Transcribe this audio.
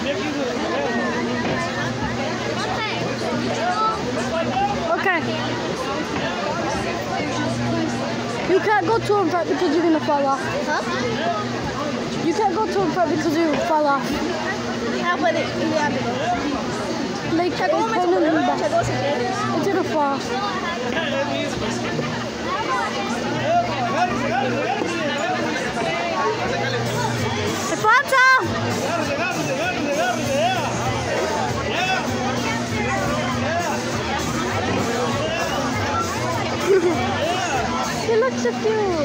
Okay. You can't go too in front because you're gonna fall off. Huh? You can't go too in front because you'll fall off. How about it? Yeah. Like, it's kind of in the back. It's gonna fall. Fanta! He looks so cute.